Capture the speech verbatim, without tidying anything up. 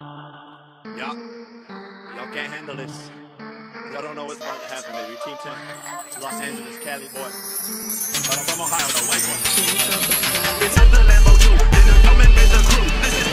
Y'all, y'all can't handle this. Y'all don't know what's about to happen, baby. Team ten, Los Angeles, Cali boy. But I'm from Ohio, the white boy. It's at the Lambo too. Then they're coming with the crew. Listen.